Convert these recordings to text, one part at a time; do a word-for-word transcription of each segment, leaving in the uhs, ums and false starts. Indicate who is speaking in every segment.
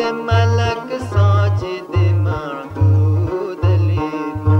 Speaker 1: मलक साजिद महबूद लेबो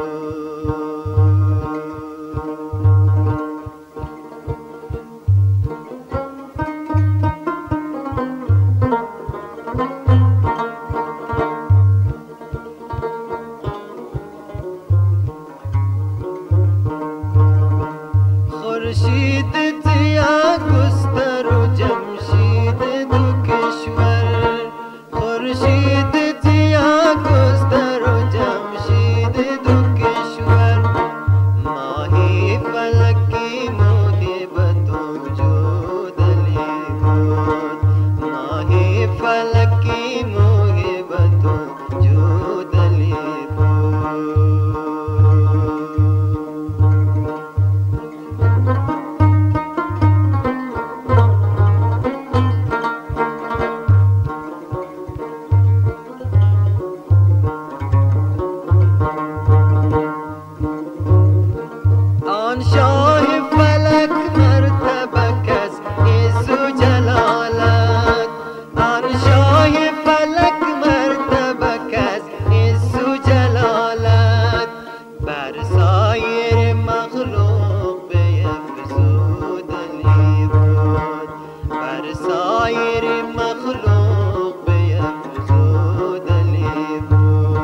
Speaker 1: खुर्शीद जिया गुस्तरो जमशीद दो किश्वर खुर्शीद जिया गुस्तरो जमशीद दो किश्वर माही फलकी मोहिबतों जो दले बहुत माही फलकी मोहिबतों जो दले शाह फलक मर्तबा कस इज़्ज़ो जलालत आन शाह फलक मर्तबा कस इज़्ज़ो जलालत बर सायर मखलूक बेअफ़ज़ूद लेबोद बर सायर मखलूक बेअफ़ज़ूद लेबोद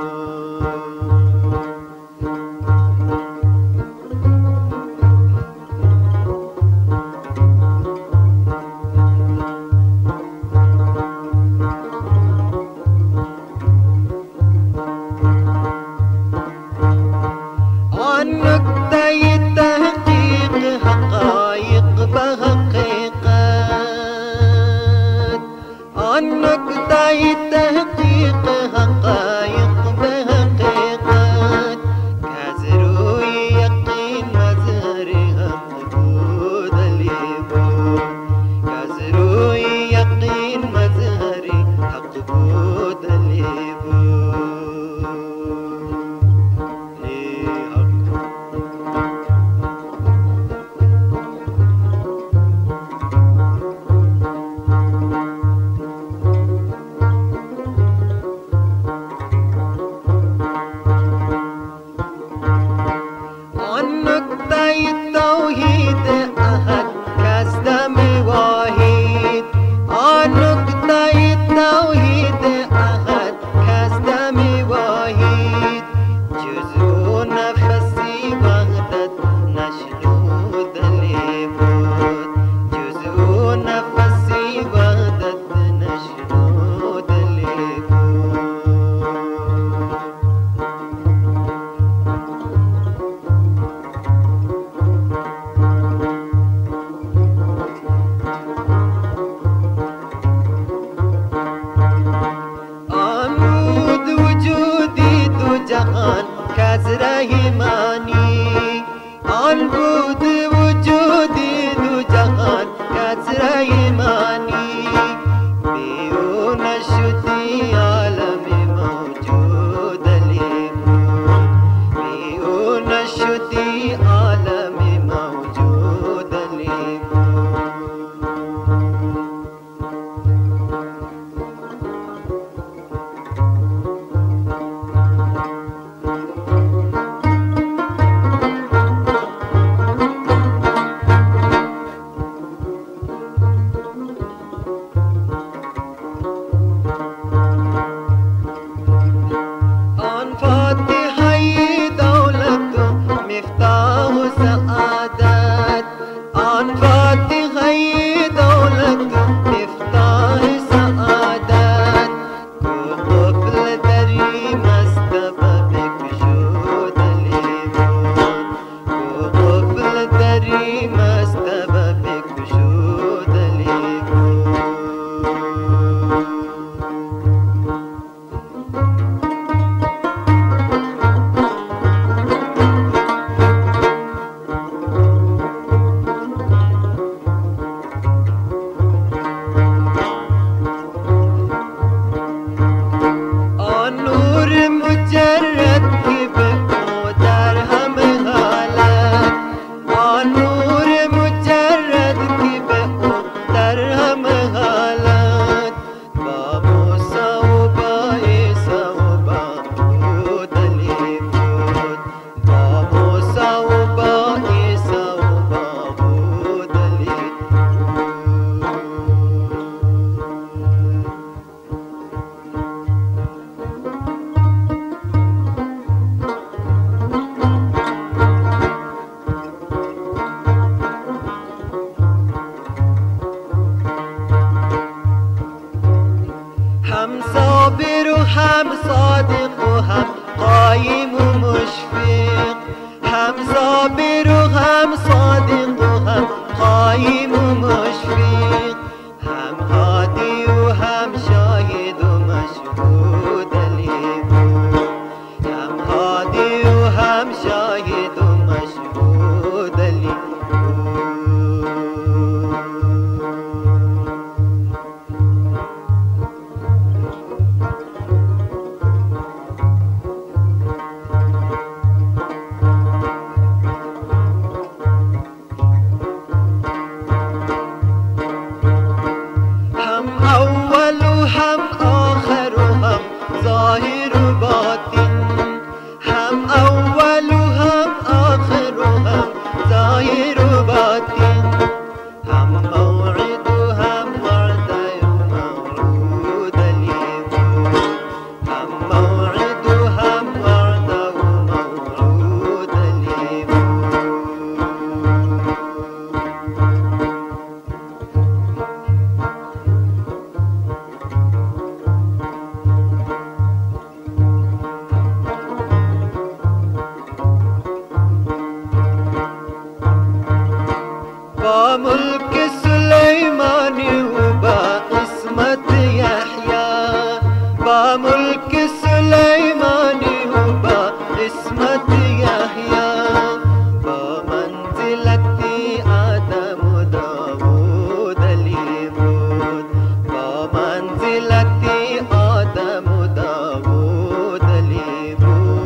Speaker 1: नुक्ता-ए तहक़ीक़ हक़ाइक़ बहक़ीक़त कज़रोए यक़ीन मज़हर हक़ بود लेबोद कज़रोए यक़ीन मज़हर हक़ بود लेबोद ए हक़ तौहीद अहद कसदम वाहिद नुक्ता-ए तौहीद अहद कसदम वाहिद जुज़्उ नफ़सी वहदत नशनूद लेबोद जुज़्उ नफ़सी वहदत नशनूद लेबोद जहान कज़ रहीमानी आन بود वजूदी दो जहान कज़ रहीमानी बेओ नशुदी आलम मौजूद लेबोद बेओ नशुदी आलम मौजूद लेबोद دایم و مشفق، هم هادی و هم شاهد و مشهود علی بود. هم هادی و هم شاهد و مشهود علی بود. ظاهر و باطن، هم اول و هم آخر و هم ظاهر و باطن، هم موعد و هم وعد و موعود علی بود. هم موعد و هم وعد و موعود علی بود. با ملک سلیمانی و با عصمت یحیی، با ملک سلیمانی و با عصمت یحیی، با منزلت آدم و داوود علی بود. با منزلت آدم و داوود علی بود.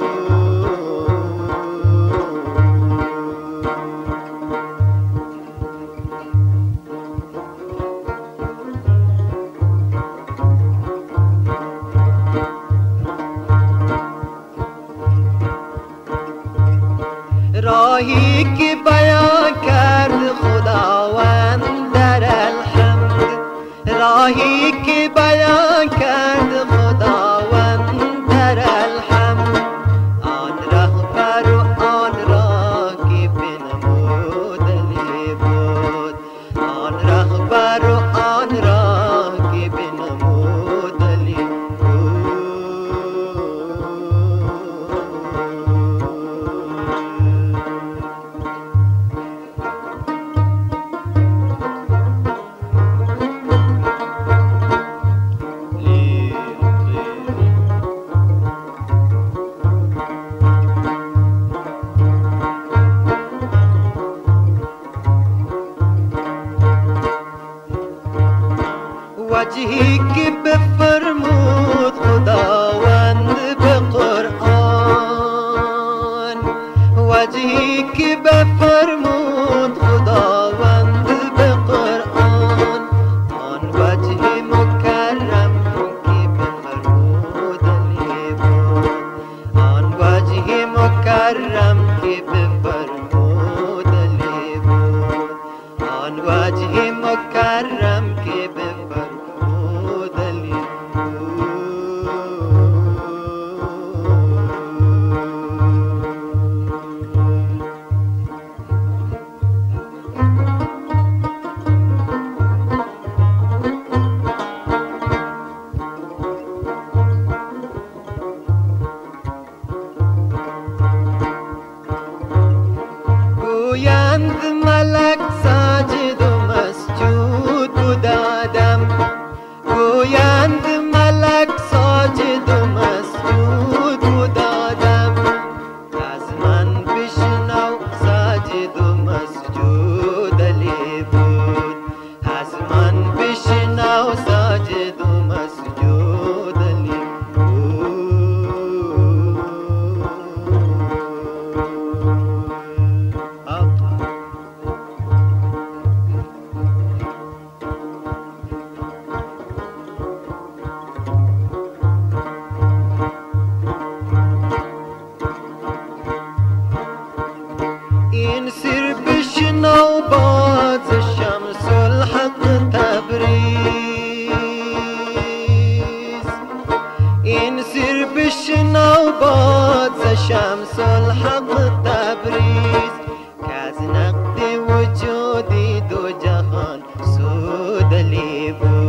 Speaker 1: راهی که بیان کرد خداوند در الحمد، راهی که بیان کرد خداوند در الحمد، آن رهبر و آن راه که بنمود علی بود. آن رهبر و آن راه که بنمود علی بود. وجهی که بفرمود خداوند به قرآن، وجهی که بفرمود خداوند به قرآن، آن وجه مکرم که بفرمود علی بود. آن وجه مکرم که بفرمود علی بود. آن وجه مکرم که بفرمود علی بود. گویند ملک ساجد و مسجود بود آدم، گویند ملک ساجد و مسجود بود آدم، از من بشنو ساجد و مسجود علی بود. از من بشنو ساجد و مسجود علی بود. این سر بشنو باز شمس الحق تبریز، این سر بشنو باز شمس الحق تبریز، که از نقد وجودی دو جهان سود علی بود.